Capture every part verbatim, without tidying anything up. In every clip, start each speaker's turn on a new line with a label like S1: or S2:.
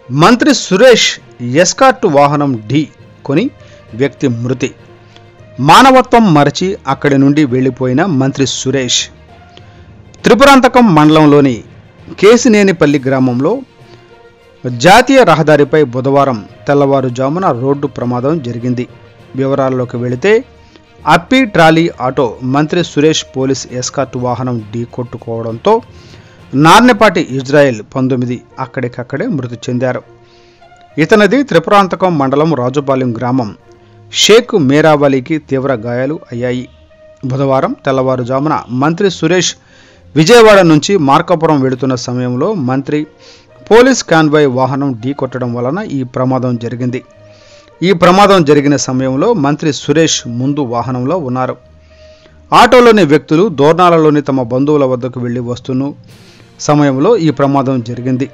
S1: మంత్రి సురేష్ ఎస్కార్ట్ వాహనం ఢీ కొని వ్యక్తి మృతి. మానవత్వం మరచి అక్కడి నుండి వెళ్లిపోయిన మంత్రి సురేష్. త్రిపురాంతకం మండలంలోని కేసినేనిపల్లి గ్రామంలో జాతీయ రహదారిపై బుధవారం తెల్లవారుజామున రోడ్డు ప్రమాదం జరిగింది. వివరాల్లోకి వెళితే అప్పి ట్రాలీ ఆటో మంత్రి సురేష్ పోలీస్ ఎస్కార్ట్ వాహనం ఢీ కొట్టుకోవడంతో నార్నెపాటి ఇజ్రాయెల్ పంతొమ్మిది అక్కడికక్కడే మృతి చెందారు. ఇతనిది త్రిపురాంతకం మండలం రాజుపాలెం గ్రామం. షేక్ మేరావలీకి తీవ్ర గాయాలు అయ్యాయి. బుధవారం తెల్లవారుజామున మంత్రి సురేష్ విజయవాడ నుంచి మార్కాపురం వెళుతున్న సమయంలో మంత్రి పోలీస్ కాన్వాయ్ వాహనం ఢీ కొట్టడం వలన ఈ ప్రమాదం జరిగింది. ఈ ప్రమాదం జరిగిన సమయంలో మంత్రి సురేష్ ముందు వాహనంలో ఉన్నారు. ఆటోలోని వ్యక్తులు దోర్నాలలోని తమ బంధువుల వద్దకు వెళ్లి వస్తున్న సమయంలో ఈ ప్రమాదం జరిగింది.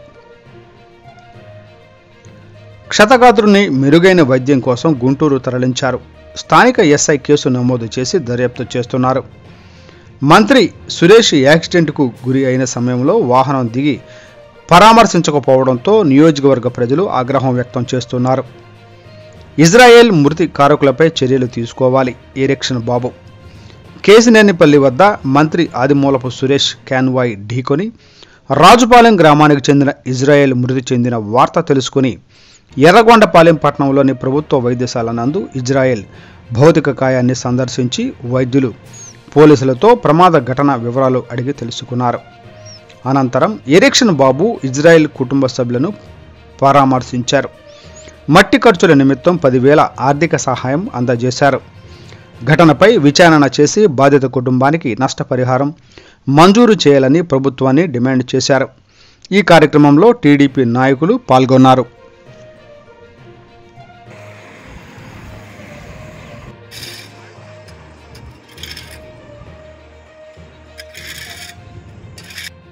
S1: క్షతగాత్రుని మెరుగైన వైద్యం కోసం గుంటూరు తరలించారు. స్థానిక ఎస్ఐ కేసు నమోదు చేసి దర్యాప్తు చేస్తున్నారు. మంత్రి సురేష్ యాక్సిడెంట్కు గురి అయిన సమయంలో వాహనం దిగి పరామర్శించకపోవడంతో నియోజకవర్గ ప్రజలు ఆగ్రహం వ్యక్తం చేస్తున్నారు. ఇజ్రాయెల్ మృతి కారకులపై చర్యలు తీసుకోవాలి. ఎరెక్షన్ బాబు. కేసినేనిపల్లి వద్ద మంత్రి ఆదిమూలపు సురేష్ కాన్వాయ్ ఢీకొని రాజుపాలెం గ్రామానికి చెందిన ఇజ్రాయెల్ మృతి చెందిన వార్త తెలుసుకుని ఎర్రగొండపాలెం పట్టణంలోని ప్రభుత్వ వైద్యశాల నందు ఇజ్రాయెల్ భౌతిక కాయాన్ని సందర్శించి వైద్యులు పోలీసులతో ప్రమాద ఘటన వివరాలు అడిగి తెలుసుకున్నారు. అనంతరం ఎరెక్షన్ బాబు ఇజ్రాయెల్ కుటుంబ సభ్యులను పరామర్శించారు. మట్టి ఖర్చుల నిమిత్తం పదివేల ఆర్థిక సహాయం అందజేశారు. ఘటనపై విచారణ చేసి బాధిత కుటుంబానికి నష్టపరిహారం మంజూరు చేయాలని ప్రభుత్వాన్ని డిమాండ్ చేశారు. ఈ కార్యక్రమంలో టీడీపీ నాయకులు పాల్గొన్నారు.